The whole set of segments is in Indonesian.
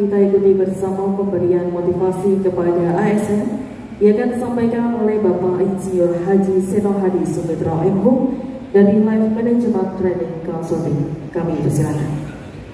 kita ikuti bersama pemberian motivasi kepada ASN yang akan disampaikan oleh Bapak Insinyur Haji Seno Hadi Sumitro MHum dari Life Management Training Consulting. Kami persilakan.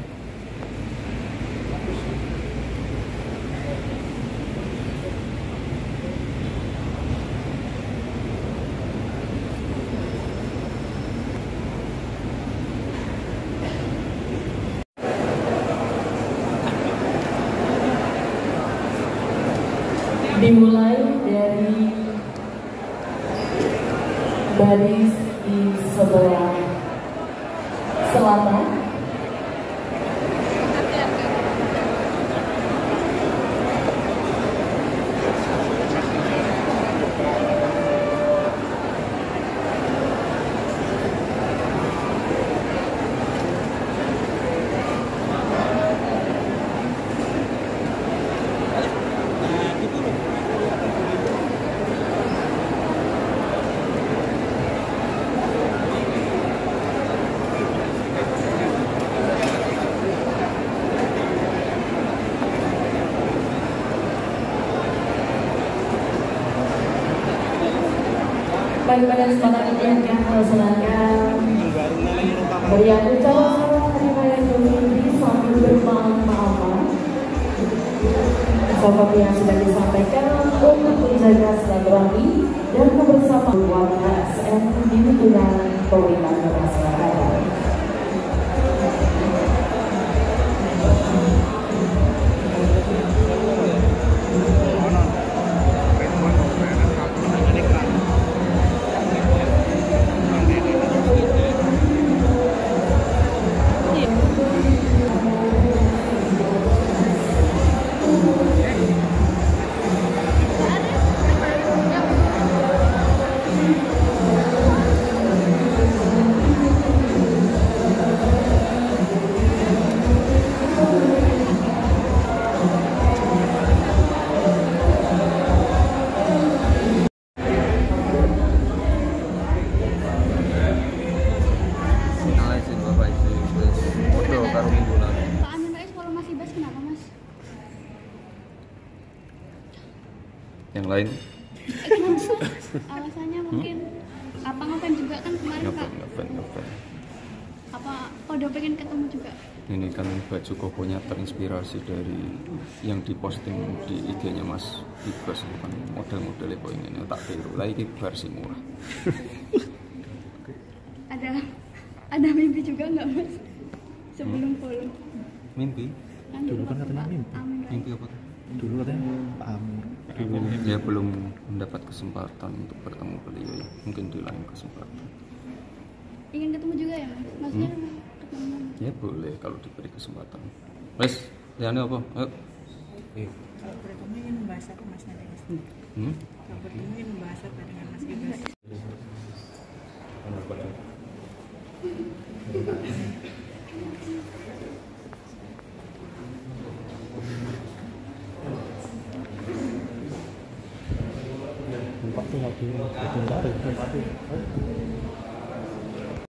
Dimulai dari baris di sebelah selatan. Baik, pada kesempatan ini akan melaksanakan berian ucapan hari raya Idul Fitri sambil bermaaf-maafan seperti yang sudah disampaikan untuk menjaga silaturahmi dan kebersamaan warga ASN di lingkungan pemerintahan masyarakat. Yang lain? Alasannya mungkin apa ngapain juga kan kemarin Pak? Ngapain. Apa udah pengen ketemu juga? Ini kan baju kokonya terinspirasi dari yang diposting di IG-nya Mas Ibas, kan model-modelnya kok ini tak tiru lagi versi murah. Ada mimpi juga nggak Mas sebelum follow? Mimpi? Kan Dulu kan katanya mimpi. Mimpi apa? Dulu katanya Pak Amir. Ya belum mendapat kesempatan untuk bertemu beliau ya. Mungkin di lain kesempatan. Ingin ketemu juga ya Mas? Maksudnya ketemu? Ya boleh kalau diberi kesempatan. Wes, ya ini apa? Ayo. Kalau bertemu ingin membahas apa Mas nanti Mas? Kalau bertemu ingin membahas apa dengan Mas Ibas? Empat tuh lagi, itu